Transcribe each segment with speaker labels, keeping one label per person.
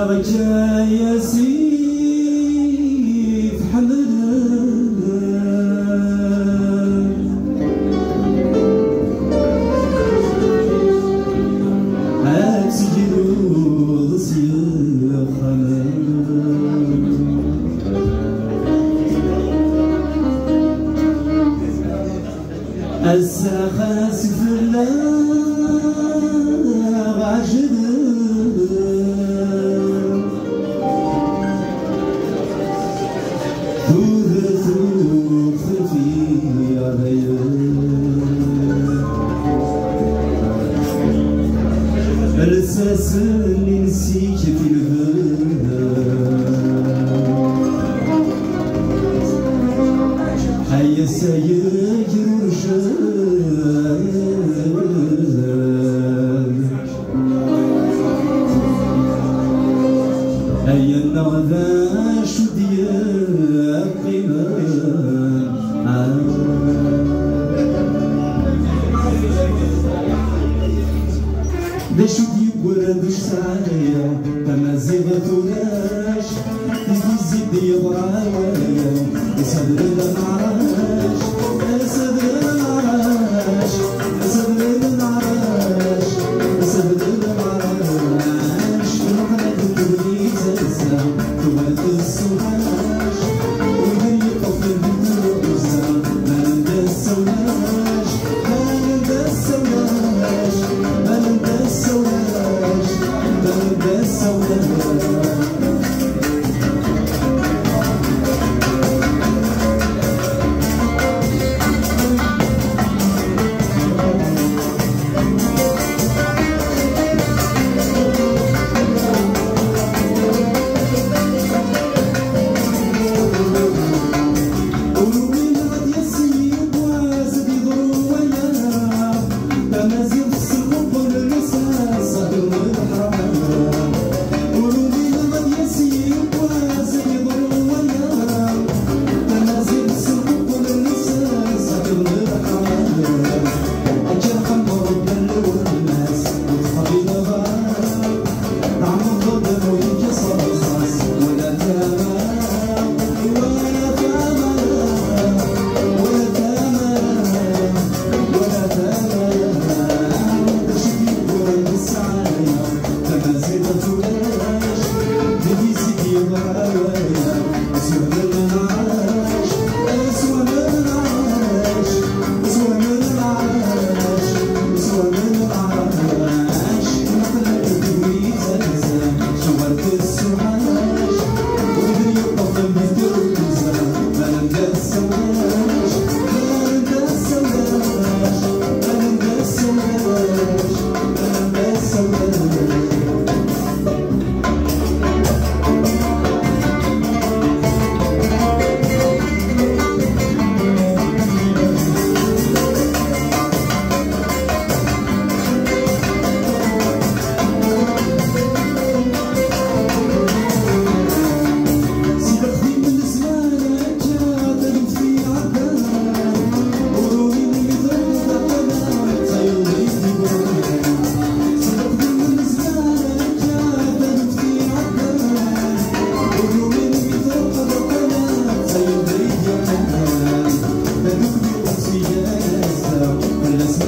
Speaker 1: دارك يا سيف حمد أتجلو ضسيخ الساخة سفلا عجب ثوث في عليا الأساس اللي نسيك في البلد هيا سايق ورجال هيا النغذا شو ديال قيمة باش يقول باش سعايا تمازيغ ثولاش يزيد يبغايا يصدر العراش يصدر العراش يصدر العراش يصدر العراش ونحن تدري زلزة توالد السوهاش ويدري يطفل بالدروزة ما ندسولاش ما ندسولاش ما ندسولاش ما ندسولاش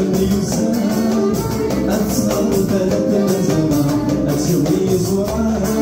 Speaker 1: أتصغر بلد الزمان أتسوي زوار